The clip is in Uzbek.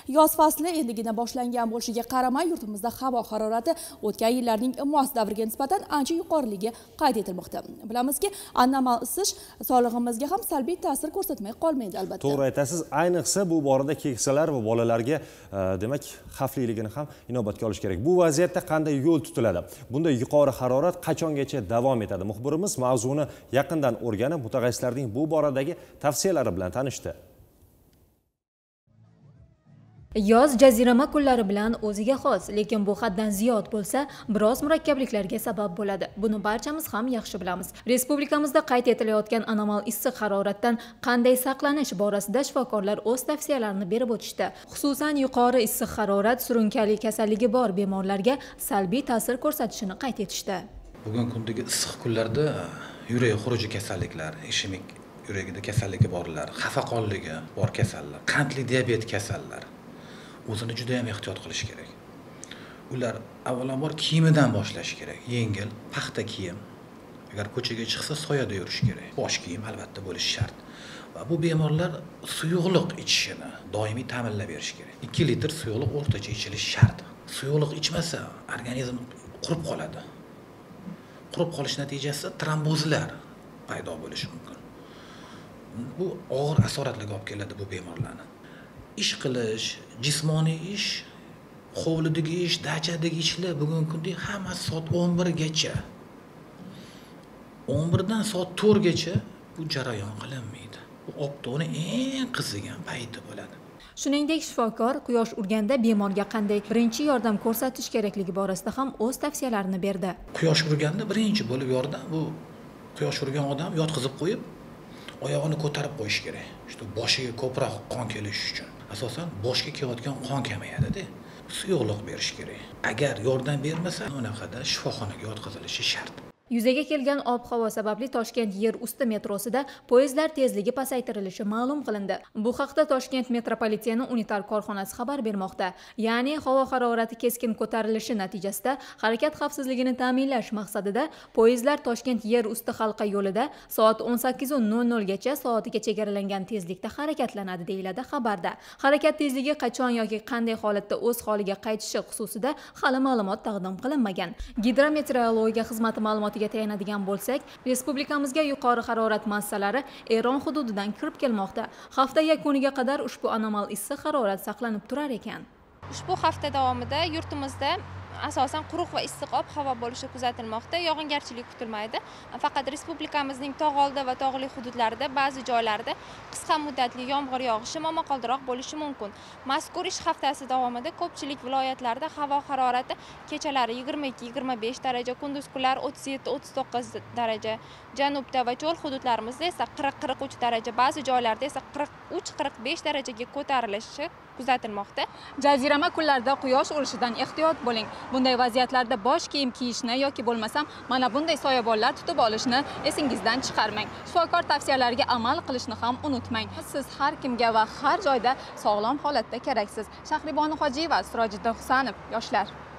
Yoz fasli endigina boshlangan bo'lishiga qaramay, yurtimizda havo harorati o'tgan yillarning mos davriga nisbatan ancha yuqoriligi qayd etilmoqda. Bilamizki, anomal isish sog'lig'imizga ham salbiy ta'sir ko'rsatmay qolmaydi albatta. To'g'ri aytasiz, ayniqsa bu borada keksalar va bolalarga demak xavfliligini ham inobatga olish kerak. Bu vaziyatda qanday yo'l tutiladi? Bunday yuqori harorat qachongacha davom etadi? Muxbirimiz mavzuni yaqindan o'rganib, mutaxassislarning bu boradagi tavsiyalari bilan tanishdi. Yoz jazirama kunlari bilan o'ziga xos, lekin bu haddan ziyod bo'lsa, biroz murakkabliklarga sabab bo'ladi. Buni barchamiz ham yaxshi bilamiz. Respublikamizda qayd etilayotgan anomal issiq haroratdan qanday saqlanish borasida shifokorlar o'z tavsiyalarini berib o'tishdi. Xususan, yuqori issiq harorat surunkali kasalligi bor bemorlarga salbiy ta'sir ko'rsatishini qayd etishdi. Bugungi kundagi issiq kunlarda yurak xuruji kasalliklar, ishemik yuragida kasalligi borlar, xafaqonligi bor kasallar, qandli diabet kasallar o'zini juda ham ehtiyot qilish kerak. Ular avvalambor kiyimidan boshlash kerak. Yengil, paxta kiyim. Agar ko'chaga chiqsa, soyada yurish kerak. Bosh kiyim albatta bo'lishi shart. Va bu bemorlar suyuqliq ichishini doimiy ta'minlab berish kerak. 2 litr suyuqliq o'rtacha ichilishi shart. Suyuqliq ichmasa, organizm qurib qoladi. Qurib qolish natijasida trombozlar paydo bo'lishi mumkin. Bu og'ir asoratlarga olib keladi bu bemorlarni. Ish qilish, jismoniy ish, hovlidagi ish, dachadagi ishlar bugungi kunda hammasi soat 11 gacha. 11 dan soat 4 gacha bu jarayon qilinmaydi. Bu optoni eng qizigan payti bo'ladi. Shuningdek, shifokor quyosh urganda bemorga qanday birinchi yordam ko'rsatish kerakligi borasida ham o'z tavsiyalarini berdi. Quyosh urganda birinchi bo'lib yordam bu quyosh urgan odam yotqizib qo'yib, oyog'ini ko'tarib qo'yish kerak. Shu boshiga ko'proq qon kelish uchun. Asosan boshga kelayotgan qon kamayadi-da. Suyuqlik berish kerak. Agar yordam bermasa, unaqada shifoxonaga yotqizilishi shart. Yuzaga kelgan ob-havo sababli Toshkent yer usti metrosida poyezdlar tezligi pasaytirilishi ma'lum qilindi. Bu haqda Toshkent metropoliteni unitar korxonasi xabar bermoqda. Ya'ni havo harorati keskin ko'tarilishi natijasida harakat xavfsizligini ta'minlash maqsadida poyezdlar Toshkent yer usti halqa yo'lida soat 18:00 gacha soatiga chegaralangan tezlikda harakatlanadi deyiladi xabarda. Harakat tezligi qachon yoki qanday holatda o'z holiga qaytishi xususida hali ma'lumot taqdim qilinmagan. Gidrometeorologiya xizmati ma'lumotiga tayanadigan bo'lsak, respublikamizga yuqori harorat massalari Eron hududidan kirib kelmoqda. Hafta yakuniga qadar ushbu anomal issiq harorat saqlanib turar ekan. Ushbu hafta davomida yurtimizda asosan quruq va issiq ob-havo bo'lishi kuzatilmoqda. Yog'ingarchilik kutilmaydi. Faqat respublikamizning tog'oldi va tog'li hududlarida ba'zi joylarda qisqa muddatli yomg'ir yog'ishi momaqaldiroq bo'lishi mumkin. Mazkur ish haftasi davomida ko'pchilik viloyatlarda havo harorati kechalari 22-25 daraja, kunduz kunlari 37-39 daraja, janubda va cho'l hududlarimizda esa 40-43 daraja, ba'zi joylarda esa 43-45 darajaga ko'tarilishi kuzatilmoqda. Jazirama kunlarda quyosh urishidan ehtiyot bo'ling. Bunday vaziyatlarda bosh kiyim kiyishni yoki bo'lmasam mana bunday soyabonlar tutib olishni esingizdan chiqarmang. Shifokor tavsiyalariga amal qilishni ham unutmang. Siz har kimga va har joyda sog'lom holatda keraksiz. Shahribonu Hojiyeva, Sirojiddin Husanov, yoshlar.